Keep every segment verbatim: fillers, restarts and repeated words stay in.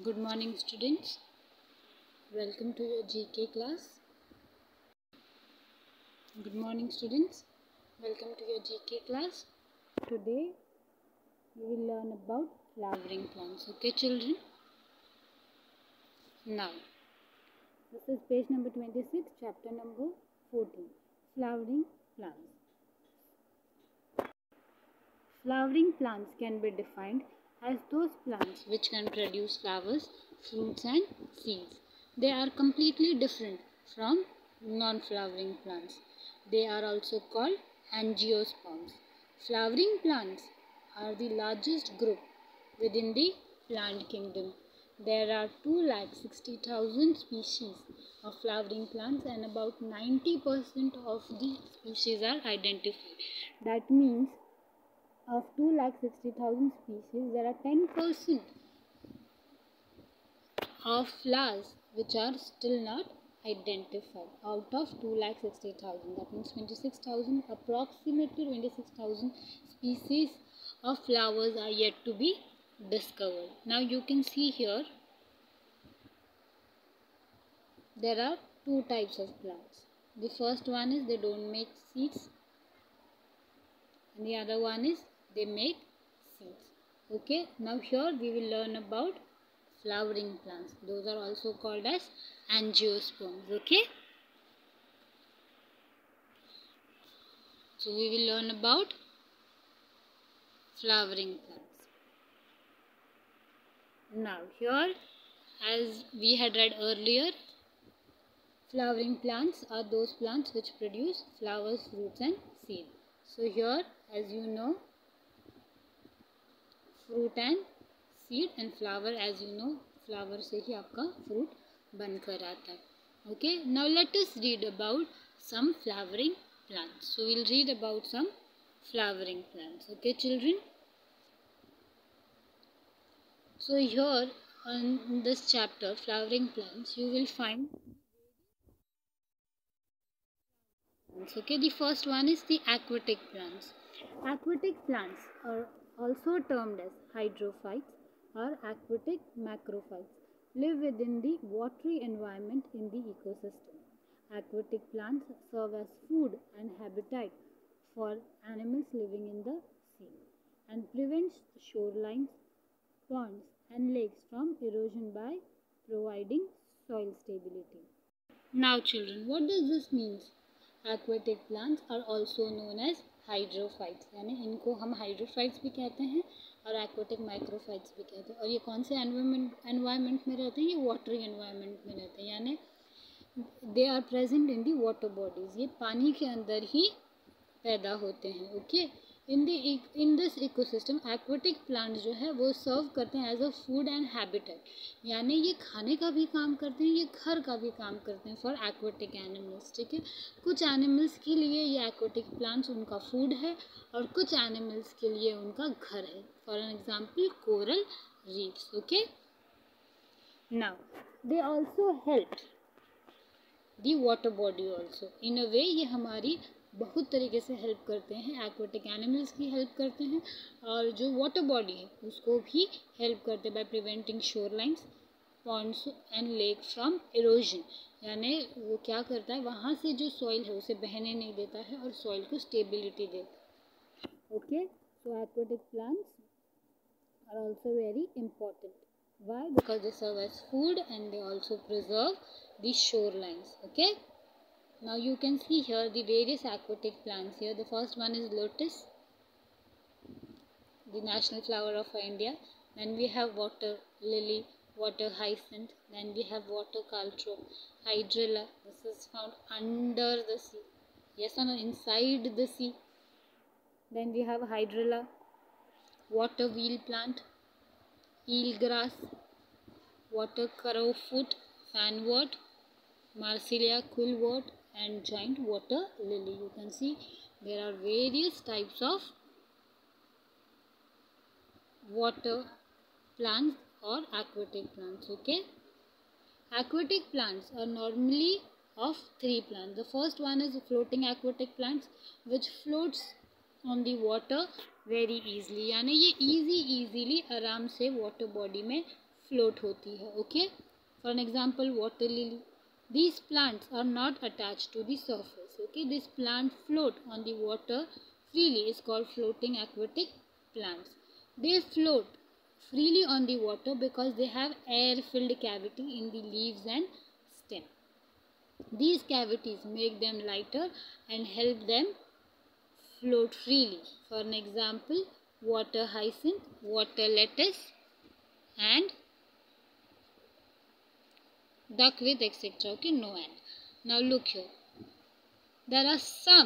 Good morning, students. Welcome to your G K class. Good morning, students. Welcome to your G K class. Today we will learn about flowering plants. Okay, children? Now, this is page number twenty-six, chapter number fourteen. Flowering plants. Flowering plants can be defined as those plants which can produce flowers, fruits and seeds. They are completely different from non-flowering plants. They are also called angiosperms. Flowering plants are the largest group within the plant kingdom. There are two lakh sixty thousand species of flowering plants and about ninety percent of the species are identified. That means of two lakh sixty thousand species, there are ten percent of flowers which are still not identified out of two lakh sixty thousand. That means twenty-six thousand, approximately twenty-six thousand species of flowers are yet to be discovered. Now you can see here there are two types of plants. The first one is they don't make seeds, and the other one is they make seeds. Okay, now here we will learn about flowering plants. Those are also called as angiosperms. Okay, so we will learn about flowering plants. Now here, as we had read earlier, flowering plants are those plants which produce flowers, fruits and seeds. So here, as you know, fruit and seed and flower, as you know, flower से ही आपका fruit बनकर आता है. Okay, now let us read about some flowering plants. So we'll read about some flowering plants. Okay, children. So here on this chapter, flowering plants, you will find. Okay, the first one is the aquatic plants. Aquatic plants are also termed as hydrophytes or aquatic macrophytes, live within the watery environment in the ecosystem. Aquatic plants serve as food and habitat for animals living in the sea and prevents shorelines, ponds and lakes from erosion by providing soil stability. Now children, what does this mean? Aquatic plants are also known as hydrophytes, यानी इनको हम hydrophytes भी कहते हैं और aquatic माइक्रोफाइट्स भी कहते हैं. और ये कौन से एनवायरमेंट एनवायरमेंट में रहते हैं? ये वाटरी एनवायरमेंट में रहते हैं, यानी they are present in the water bodies. ये पानी के अंदर ही पैदा होते हैं. Okay, in the in this ecosystem aquatic plant जो है वो सर्व करते हैं as a food and habitat, यानी ये खाने का भी काम करते हैं, ये घर का भी काम करते हैं फॉर एक्वाटिक एनिमल्स. ठीक है, कुछ एनिमल्स के लिए ये एक्वाटिक प्लांट्स उनका फूड है और कुछ एनिमल्स के लिए उनका घर है. For an example coral reefs. Okay, now they also help the water body also. In a way ये हमारी बहुत तरीके से हेल्प करते हैं. एक्वाटिक एनिमल्स की हेल्प करते हैं और जो वाटर बॉडी है उसको भी हेल्प करते हैं by preventing shore lines, ponds and lake from erosion, यानी वो क्या करता है, वहाँ से जो सॉइल है उसे बहने नहीं देता है और सॉइल को स्टेबिलिटी देता है. Okay, so aquatic plants are also very important. Why? Because they serve as food and they also preserve the shorelines. Okay. Now you can see here the various aquatic plants here. The first one is lotus, the national flower of India. Then we have water lily, water hyacinth. Then we have water caltrop, hydrilla. This is found under the sea. Yes or no? Inside the sea. Then we have hydrilla, water wheel plant, eelgrass, water crowfoot, fanwort, Marsilia quillwort and giant water lily. You can see there are various types of water plants or aquatic plants. Okay, aquatic plants are normally of three plants. The first one is floating aquatic plants which floats on the water very easily, यानी ये easy easily आराम से water body में float होती है. Okay, for an example water lily. These plants are not attached to the surface. Okay, this plant float on the water freely is called floating aquatic plants. They float freely on the water because they have air-filled cavity in the leaves and stem. These cavities make them lighter and help them float freely. For an example, water hyacinth, water lettuce, and duckweed, et cetera. Okay, no end. Now look here. There are some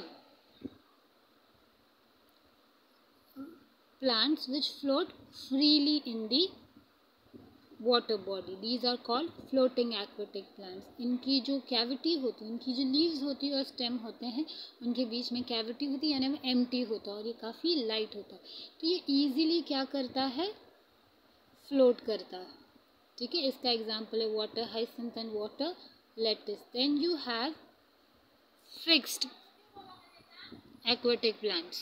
plants which float freely in the water body. These are called floating aquatic plants. इनकी जो cavity होती है, इनकी जो leaves होती है और stem होते हैं, उनके बीच में कैविटी होती है, यानी वो एम्प्टी होता है और ये काफ़ी लाइट होता है. तो ये ईजीली क्या करता है, फ्लोट करता है. ठीक है, इसका एग्जाम्पल है water hyacinth and water lettuce. Then you have fixed aquatic plants.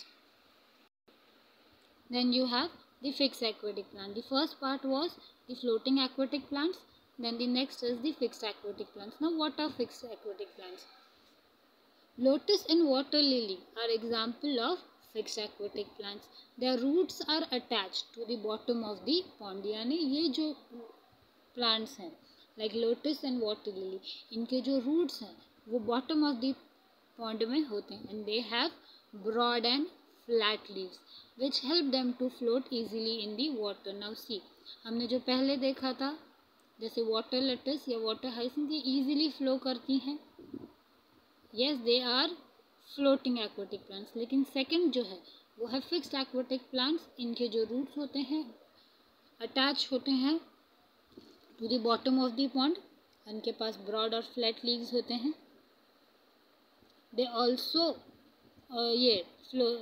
Then you have the fixed aquatic plant. The first part was the floating aquatic plants. Then the next is the fixed aquatic plants. Now what are fixed aquatic plants? Lotus and water lily are example of fixed aquatic plants. Their roots are attached to the bottom of the pond. यानी ये जो plants हैं like lotus and water lily, इनके जो roots हैं वो bottom of the pond में होते हैं and they have broad and flat leaves which help them to float easily in the water. Now see, हमने जो पहले देखा था जैसे वाटर लेटस या वाटर हाइसिंथ ये easily flow करती हैं. Yes, they are floating aquatic plants. लेकिन second जो है वो है fixed aquatic plants. इनके जो roots होते हैं attach होते हैं to the bottom of the pond. इनके पास broad और flat leaves होते हैं. They also uh, yeah, flow.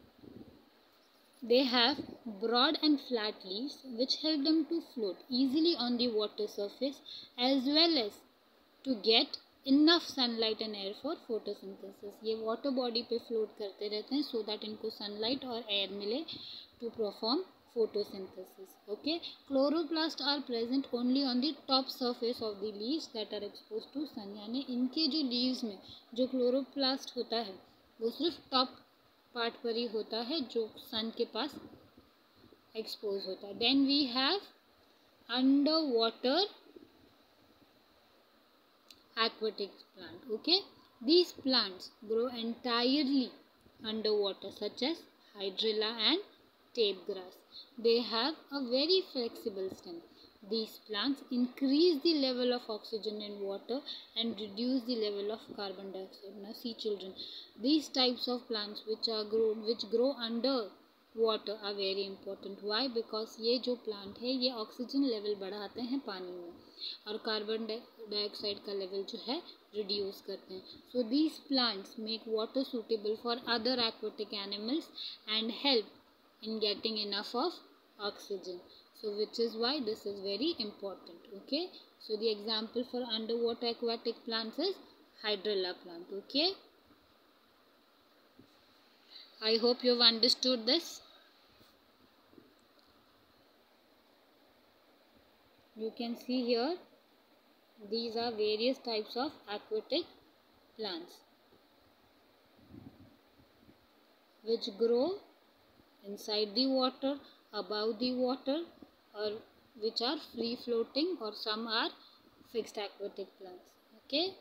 They have broad and flat leaves which help them to float easily on the water surface as well as to get enough sunlight and air for photosynthesis. ये water body पे float करते रहते हैं so that इनको sunlight और air मिले to perform photosynthesis. Okay, chloroplasts are present only on the top surface of the leaves that are exposed to sun. यानी इनके जो leaves में जो chloroplast होता है वो सिर्फ top पार्ट पर ही होता है जो सन के पास एक्सपोज होता है. Then we have under water aquatic plant. Okay, these plants grow entirely underwater such as hydrilla and tape grass. They have a very flexible stem. These plants increase the level of oxygen in water and reduce the level of carbon dioxide. Now see children, these types of plants which are grown which grow under water are very important. Why? Because ये जो plant है ये oxygen level बढ़ाते हैं पानी में और carbon dioxide का level जो है reduce करते हैं. So these plants make water suitable for other aquatic animals and help in getting enough of oxygen. So which is why this is very important. Okay, so the example for underwater aquatic plants is hydrilla plant. Okay, I hope you have understood this. You can see here these are various types of aquatic plants which grow inside the water, above the water, or which are free floating, or some are fixed aquatic plants. Okay,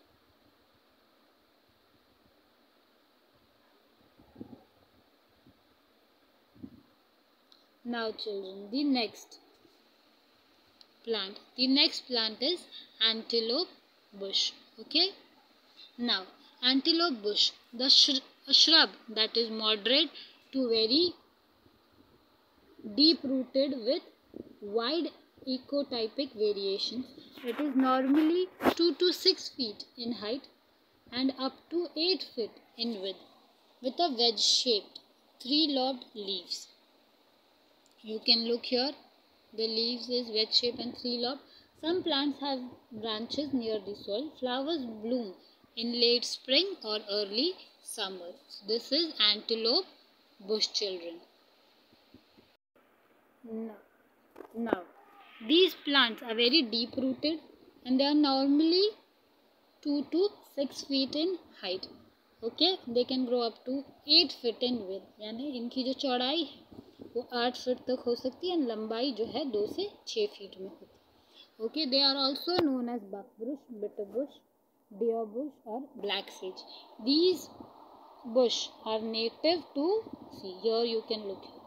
now children, the next plant the next plant is antelope bush. Okay, now antelope bush, the sh a shrub that is moderate to very deep rooted with wide ecotypic variations. It is normally two to six feet in height and up to eight feet in width with a wedge shaped three lobed leaves. You can look here, the leaves is wedge shaped and three lobed. Some plants have branches near the soil. Flowers bloom in late spring or early summer. So this is antelope bush children. Now, now These plants are very deep rooted and they are normally two to six feet in height. Okay, they can grow up to eight feet in width. यानी इनकी जो चौड़ाई है वो आठ feet तक हो सकती है और लंबाई जो है दो से छः फीट में होती है. Okay, they are also known as buckbush, bitterbush, deer bush or black sage. These bush are native to, see here you can look here,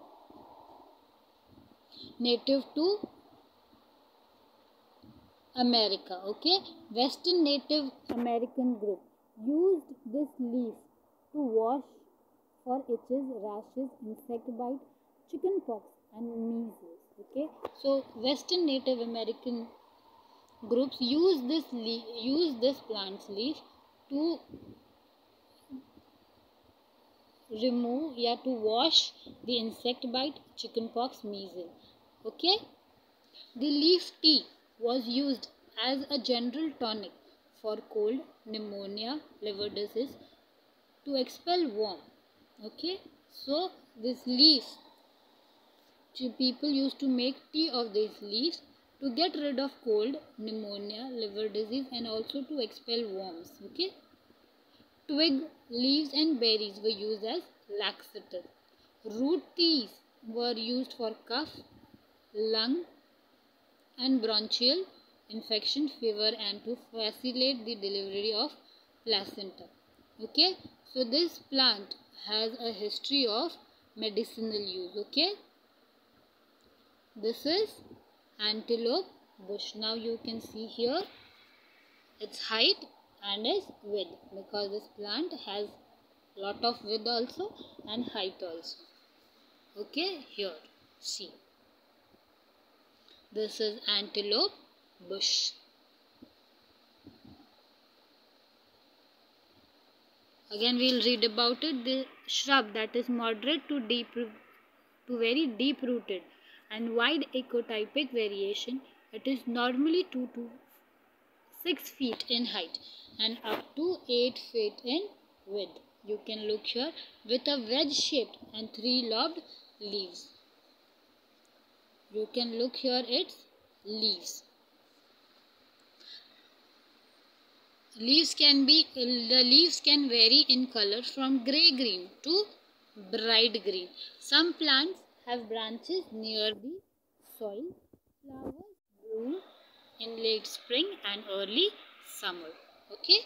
native to America. Okay, Western Native American group used this leaf to wash for itches, rashes, insect bite, chicken pox and measles. Okay, so Western Native American groups use this leaf, use this plant's leaf to remove या to wash the insect bite, chicken pox, measles. Okay, the leaf tea was used as a general tonic for cold, pneumonia, liver disease, to expel worm. Okay, so this leaf, people used to make tea of these leaves to get rid of cold, pneumonia, liver disease and also to expel worms. Okay, twig, leaves and berries were used as laxative. Root teas were used for cough, lung and bronchial infection, fever and to facilitate the delivery of placenta. Okay, so this plant has a history of medicinal use. Okay, this is antelope bush. Now you can see here its height and its width, because this plant has lot of width also and height also. Okay, here see, this is antelope bush. Again we will read about it. The shrub that is moderate to deep to very deep rooted and wide ecotypic variation. It is normally two to six feet in height and up to eight feet in width. You can look here, with a wedge shaped and three lobed leaves. You can look here its leaves. Leaves can be, the leaves can vary in color from grey green to bright green. Some plants have branches near the soil. Flowers bloom in late spring and early summer. Okay.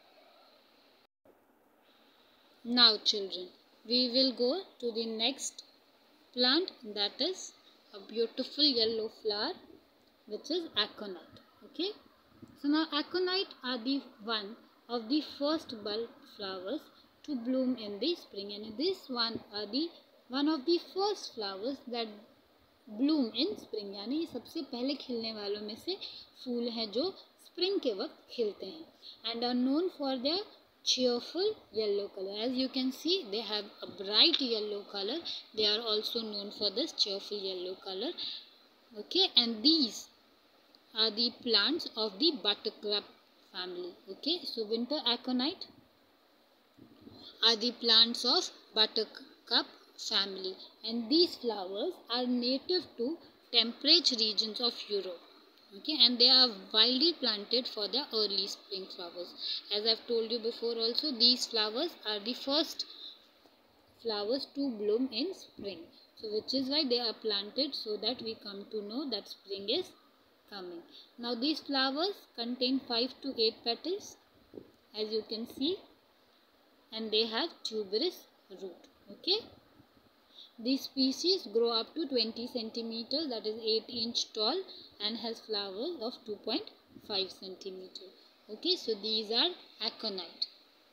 Now children, we will go to the next plant, that is a beautiful yellow flower which is aconite. Okay. So now aconite are the one of the first bulb flowers to bloom in the spring, and this one are the one of the first flowers that bloom in spring. यानी ये सबसे पहले खिलने वालों में से फूल हैं जो spring के वक्त खिलते हैं, and are known for their cheerful yellow color. As you can see, they have a bright yellow color. They are also known for this cheerful yellow color. Okay, and these are the plants of the buttercup family. Okay, so winter aconite are the plants of buttercup family, and these flowers are native to temperate regions of Europe. Okay, and they are widely planted for their early spring flowers. As I have told you before also, these flowers are the first flowers to bloom in spring. So which is why they are planted, so that we come to know that spring is coming. Now these flowers contain five to eight petals, as you can see, and they have tuberous root. Okay. These species grow up to twenty centimeters, that is eight inch tall, and has flowers of two point five centimeters. Okay, so these are aconite.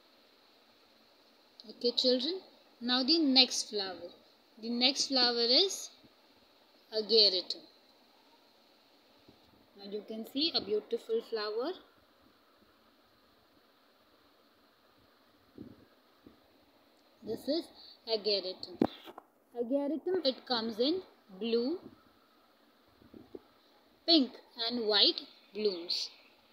Okay children, now the next flower. The next flower is ageratum. Now you can see a beautiful flower. This is ageratum. Ageratum, it comes in blue, pink and white blooms.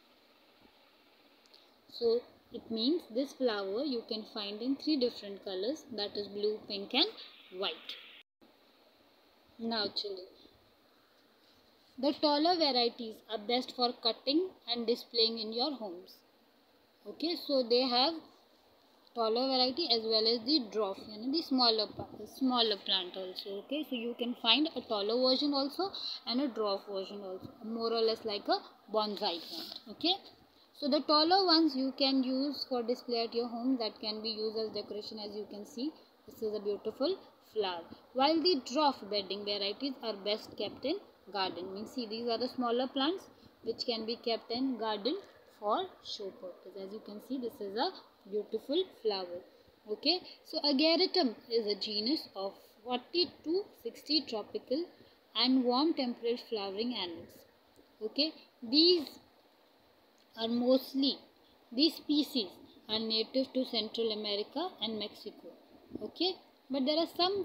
So it means this flower you can find in three different colors, that is blue, pink and white. Now children, The taller varieties are best for cutting and displaying in your homes. Okay, so they have taller variety as well as the dwarf, you know, the smaller smaller plant also. Okay, so you can find a taller version also and a dwarf version also, more or less like a bonsai plant. Okay, so the taller ones you can use for display at your home, that can be used as decoration. As you can see, this is a beautiful flower, while the dwarf bedding varieties are best kept in garden. Means see, these are the smaller plants which can be kept in garden for show purpose. As you can see, this is a beautiful flower. Okay, so Ageratum is a genus of forty to sixty tropical and warm temperate flowering animals. Okay, these are mostly these species are native to Central America and Mexico. Okay, but there are some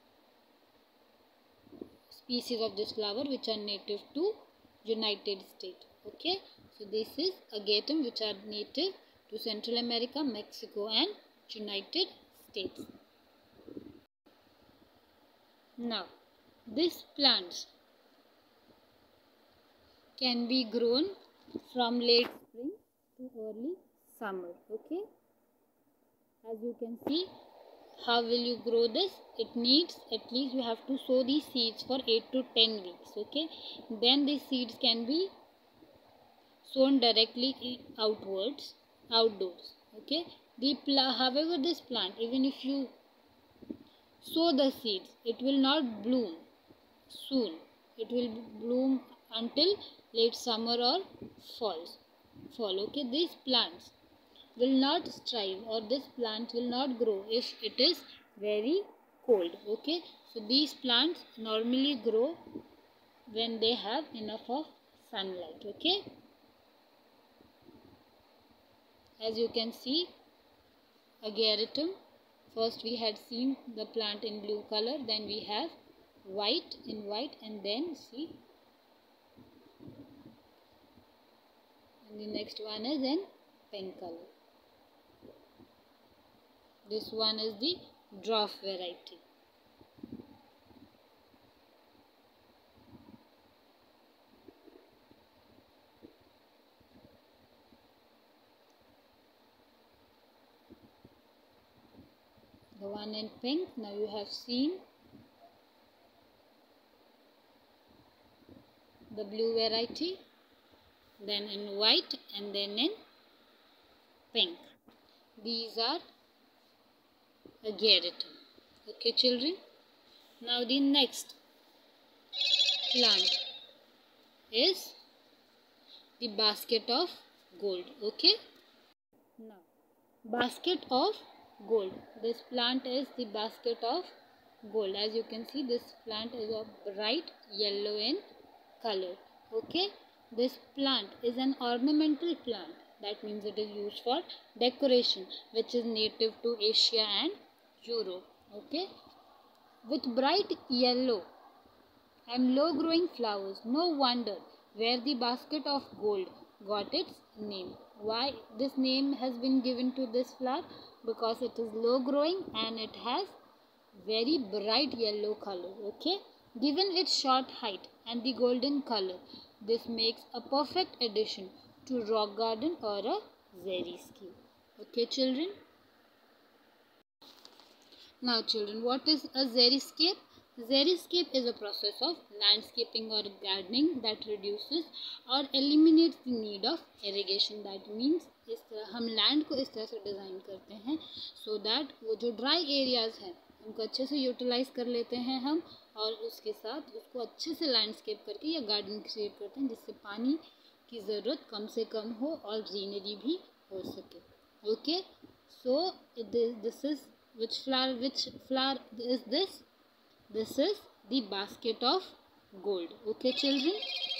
species of this flower which are native to United States. Okay, so this is Ageratum which are native to Central America, Mexico and United States. Now, these plants can be grown from late spring to early summer. Okay, as you can see, how will you grow this? It needs at least you have to sow these seeds for eight to ten weeks. Okay, then these seeds can be sown directly outwards, outdoors. Okay, the pla however this plant, even if you sow the seeds, it will not bloom soon. It will bloom until late summer or fall. Fall. Okay, these plants will not strive, or this plant will not grow if it is very cold. Okay, so these plants normally grow when they have enough of sunlight. Okay, as you can see, Ageratum, first we had seen the plant in blue color, then we have white in white, and then see, and the next one is in pink color. This one is the dwarf variety. The one in pink, now you have seen the blue variety, then in white, and then in pink. These are Ageratum. Okay, children. Now the next plant is the basket of gold. Okay. Now, basket of gold. This plant is the basket of gold. As you can see, this plant is of bright yellow in color. Okay, this plant is an ornamental plant. That means it is used for decoration, which is native to Asia and Europe. Okay, with bright yellow and low growing flowers. No wonder where the basket of gold got its name. Why this name has been given to this flower? Because it is low growing and it has very bright yellow color. Okay, given its short height and the golden color, this makes a perfect addition to rock garden or a xeriscape. Okay, children. Now, children, what is a xeriscape? Xeriscape is a process of landscaping or gardening that reduces or eliminates the need of irrigation. That means इस तरह हम land को इस तरह से design करते हैं so that वो जो ड्राई एरियाज़ हैं उनको अच्छे से यूटिलाइज कर लेते हैं हम, और उसके साथ उसको अच्छे से लैंडस्केप करके या गार्डन क्रिएट करते हैं जिससे पानी की ज़रूरत कम से कम हो और ग्रीनरी भी हो सके. Okay, so this is which flower which flower is this? This is the basket of gold. Okay, children.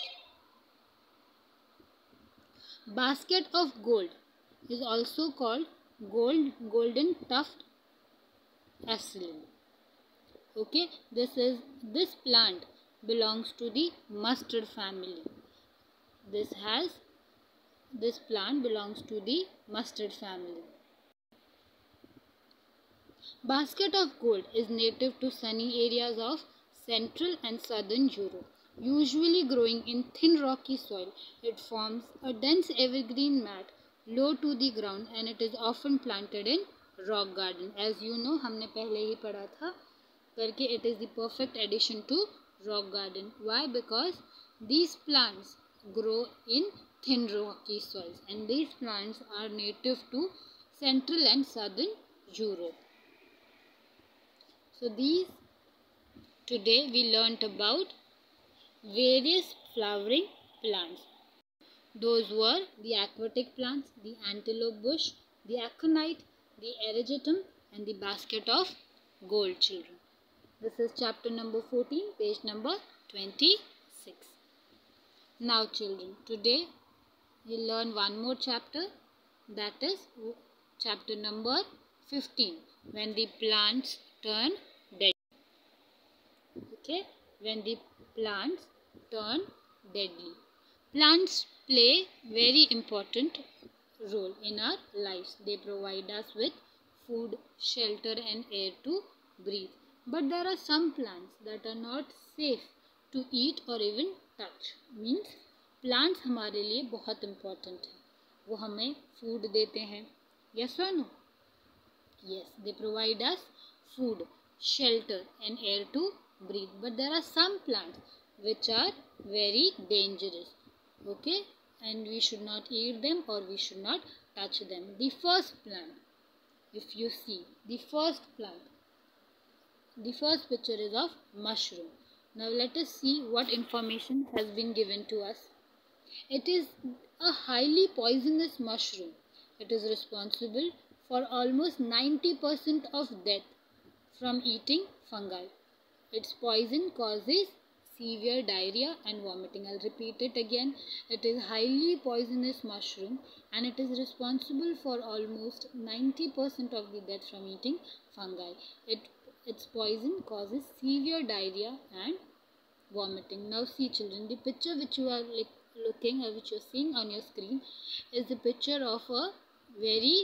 Basket of gold is also called gold golden tuft asylum. Okay, this is this plant belongs to the mustard family. This has this plant belongs to the mustard family. Basket of gold is native to sunny areas of Central and Southern Europe. usually growing in thin rocky soil. It forms a dense evergreen mat low to the ground and it is often planted in rock garden. As you know, हमने पहले ही पढ़ा था करके, it is the perfect addition to rock garden. Why? Because these plants grow in thin rocky soils and these plants are native to Central and Southern Europe. So these today we learnt about various flowering plants. Those were the aquatic plants, the antelope bush, the aconite, the erigetum and the basket of gold, children. This is chapter number fourteen, page number twenty-six. Now children, today we learn one more chapter, that is chapter number fifteen, when the plants turn dead. Okay, when the plants turn deadly. Plants play very important role in our lives. They provide us with food, shelter and air to breathe. But there are some plants that are not safe to eat or even touch. Means plants हमारे लिए बहुत important है. वो हमें food देते हैं. Yes or no? Yes, they provide us food, shelter and air to breathe. But there are some plants which are very dangerous. Okay, and we should not eat them or we should not touch them. The first plant, if you see the first plant, the first picture is of mushroom. Now let us see what information has been given to us. It is a highly poisonous mushroom. It is responsible for almost ninety percent of death from eating fungi. Its poison causes severe diarrhea and vomiting. I'll repeat it again. It is highly poisonous mushroom and it is responsible for almost ninety percent of the death from eating fungi. It, its poison causes severe diarrhea and vomiting. Now see children, the picture which you are looking or which you are seeing on your screen is the picture of a very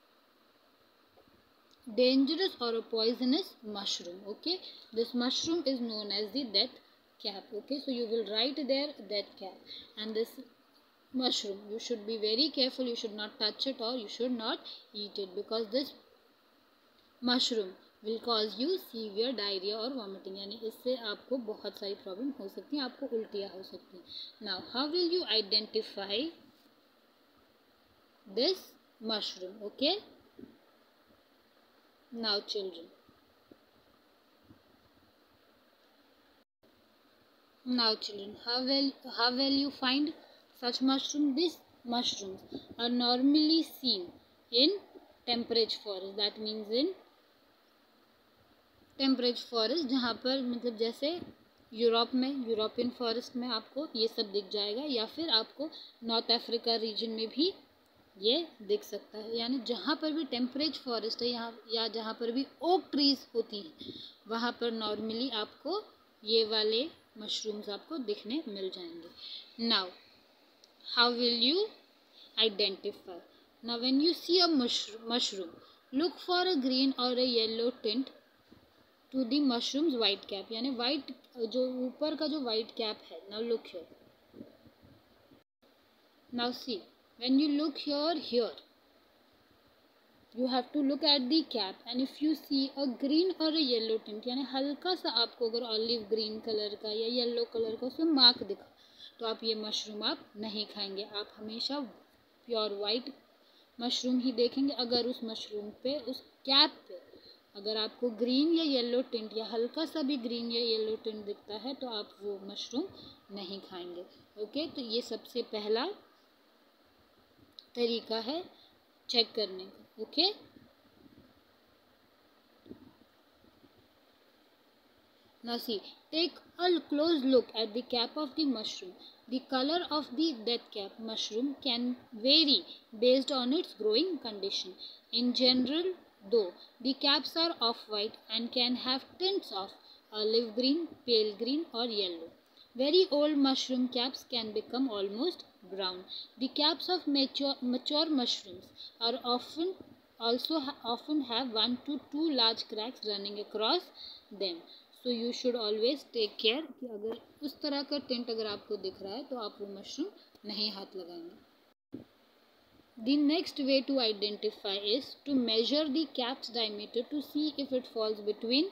dangerous or a poisonous mushroom. Okay, this mushroom is known as the death cap. Okay, so you will write there death cap, and this mushroom you should be very careful. You should not touch it or you should not eat it, because this mushroom will cause you severe diarrhea or vomiting. यानी इससे आपको बहुत सारी problem हो सकती हैं, आपको उल्टियाँ हो सकती हैं. Now how will you identify this mushroom? Okay, now children, now children, how will how will you find such mushroom? These mushrooms are normally seen in temperate forest. That means in temperate forest, जहाँ पर मतलब जैसे Europe में, European forest में आपको ये सब दिख जाएगा, या फिर आपको नॉर्थ अफ्रीका रीजन में भी ये दिख सकता है. यानी जहाँ पर भी टेम्परेट फॉरेस्ट है यहाँ, या जहाँ पर भी ओक ट्रीज होती हैं, वहाँ पर नॉर्मली आपको ये वाले मशरूम्स आपको दिखने मिल जाएंगे. Now how will you identify? Now when you see a mushroom, look for a green or a yellow tint to the mushrooms white cap. यानी वाइट जो ऊपर का जो वाइट कैप है. Now look here, now see when you look here, here you have to look at the cap, and if you see a green or a yellow tint, यानी हल्का सा आपको अगर ऑलिव ग्रीन कलर का या yellow colour का उसमें mark दिखा, तो आप ये मशरूम आप नहीं खाएंगे. आप हमेशा प्योर वाइट मशरूम ही देखेंगे. अगर उस मशरूम पे, उस कैप पे अगर आपको ग्रीन या येलो टिंट या हल्का सा भी ग्रीन या येलो टिंट दिखता है, तो आप वो मशरूम नहीं खाएंगे. ओके, तो ये सबसे पहला तरीका है चेक करने का. Okay, now see, take a close look at the cap of the mushroom. The color of the death cap mushroom can vary based on its growing condition. In general, though, the caps are off-white and can have tints of olive green, pale green or yellow. Very old mushroom caps can become almost brown. The caps of mature, mature mushrooms are often also ha often have one to two large cracks running across them. So you should always take care कि अगर उस तरह का tint अगर आपको दिख रहा है तो आप वो मशरूम नहीं हाथ लगाएंगे. The next way to identify is to measure the cap's diameter to see if it falls between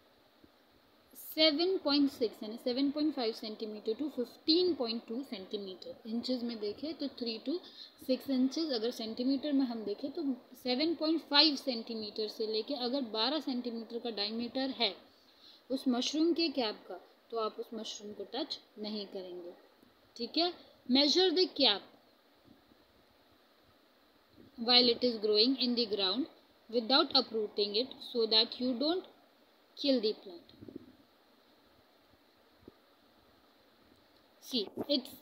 seven point six यानी seven point five centimetre to fifteen point two centimetre. Inches में देखें तो three to six inches, अगर centimetre में हम देखें तो seven point five centimetre से लेके अगर बारह सेंटीमीटर का डायमीटर है उस मशरूम के कैप का, तो आप उस मशरूम को टच नहीं करेंगे. ठीक है. Measure the cap while it is growing in the ground without uprooting it so that you don't kill the plant. See, it's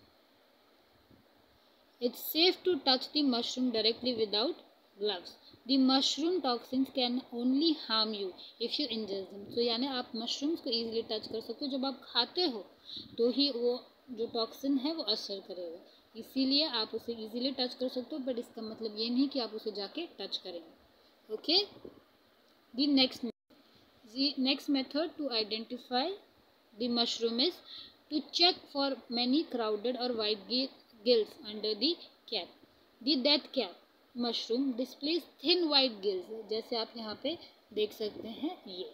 it's safe to touch the mushroom directly without gloves. The mushroom toxins can only harm you if you ingest them. So यानी आप mushrooms को easily touch कर सकते हो, जब आप खाते हो तो ही वो जो टॉक्सिन है वो असर करेगा, इसीलिए आप उसे इजीली टच कर सकते हो, बट इसका मतलब ये नहीं कि आप उसे जाके टच करेंगे. Okay. The next the next method to identify the mushroom is to check for many crowded or white gills under the cap. The death cap mushroom displays thin white gills, जैसे आप यहाँ पे देख सकते हैं ये.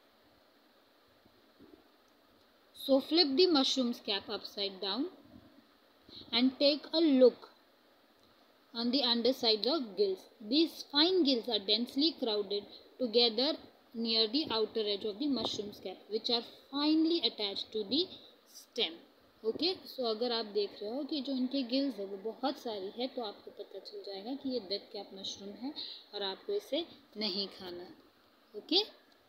So flip the mushroom's cap upside down and take a look on the undersides of gills. These fine gills are densely crowded together near the outer edge of the mushroom's cap, which are finely attached to the stem. Okay, so अगर आप देख रहे हो कि जो इनके gills है वो बहुत सारी है, तो आपको पता चल जाएगा कि ये डेथ कैप मशरूम है और आपको इसे नहीं खाना. Okay.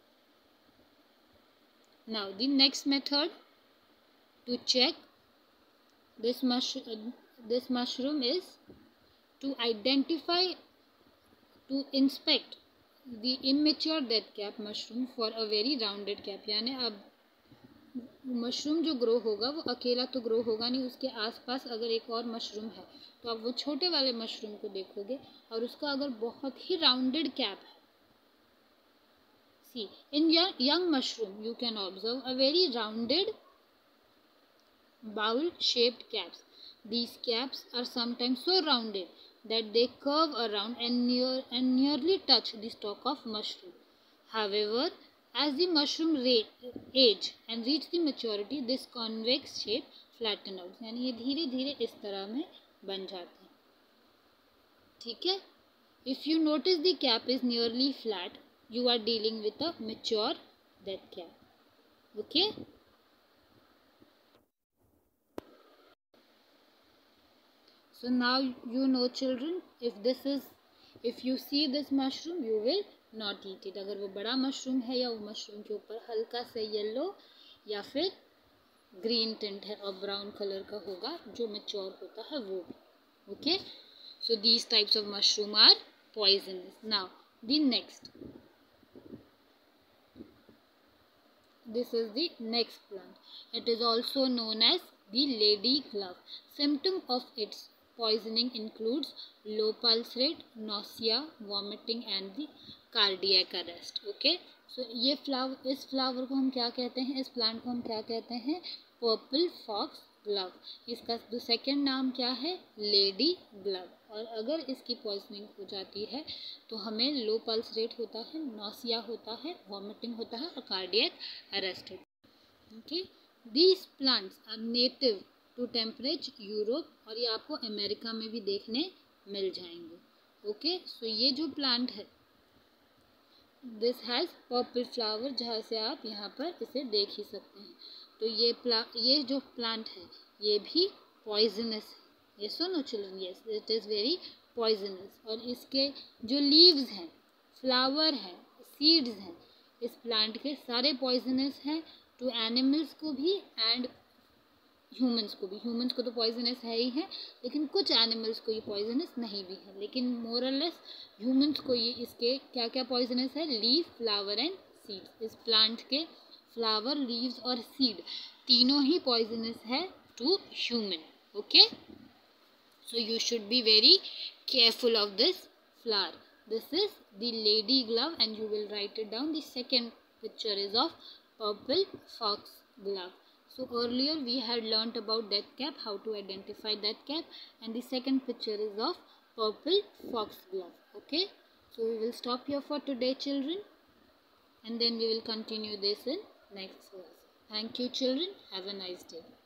Now the next method to check This, mush, uh, this mushroom is to identify, to inspect the immature dead cap mushroom for a very rounded cap. यानी अब मशरूम जो grow होगा वो अकेला तो ग्रो होगा नहीं, उसके आसपास अगर एक और मशरूम है तो आप वो छोटे वाले मशरूम को देखोगे और उसका अगर बहुत ही राउंडेड कैप है. See, in young, young mushroom you can observe a very rounded bowl-shaped caps. These caps are sometimes so rounded that they curve around and near and nearly touch the stalk of mushroom. However, as the mushroom age and reach the maturity, this convex shape flatten out. यानी ये धीरे धीरे इस तरह में बन जाते हैं. ठीक है. If you notice the cap is nearly flat, you are dealing with a mature dead cap. Okay. So now you know children, if this is, if you see this mushroom, you will not eat it. अगर वो बड़ा mushroom है या वो mushroom के ऊपर हल्का सा येलो या फिर ग्रीन टिंट है और ब्राउन कलर का होगा जो मैच्योर होता है वो भी. Okay. So these types of mushroom are poisonous. Now the next. This is the next plant. It is also known as the lady glove. Symptom of its poisoning includes low pulse rate, nausea, vomiting and the cardiac arrest. Okay. So ये flower, इस flower को हम क्या कहते हैं, इस plant को हम क्या कहते हैं, पर्पल फॉक्स ग्लव. इसका जो सेकेंड नाम क्या है, लेडी ग्लव. और अगर इसकी पॉइजनिंग हो जाती है तो हमें लो पल्स रेट होता है, नॉसिया होता है, वॉमिटिंग होता है और कार्डियक अरेस्ट होता है. Okay. These plants are native to temperate Europe, और ये आपको अमेरिका में भी देखने मिल जाएंगे. ओके. सो ये जो प्लांट है दिस हैज़ पर्पल फ्लावर, जहाँ से आप यहाँ पर इसे देख ही सकते हैं. तो ये प्ला ये जो प्लांट है ये भी पॉइजनस है. ये सुनो children, yes it is very poisonous. और इसके जो लीव्स हैं, फ्लावर हैं, सीड्स हैं, इस प्लांट के सारे पॉइजनस हैं टू एनिमल्स को भी एंड ह्यूमंस को भी. ह्यूमंस को तो पॉइजनस है ही है, लेकिन कुछ एनिमल्स को ये पॉइजनस नहीं भी है. लेकिन मोर और लेस ह्यूमंस को ये इसके क्या क्या पॉइजनस है, लीफ, फ्लावर एंड सीड्स. इस प्लांट के फ्लावर, लीव्स और सीड तीनों ही पॉइजनस है to human. Okay. So you should be very careful of this flower. This is the lady glove and you will write it down. The second picture is of purple foxglove. So earlier we had learnt about death cap, how to identify death cap, and the second picture is of purple foxglove. Okay, so we will stop here for today, children, and then we will continue this in next class. Thank you, children. Have a nice day.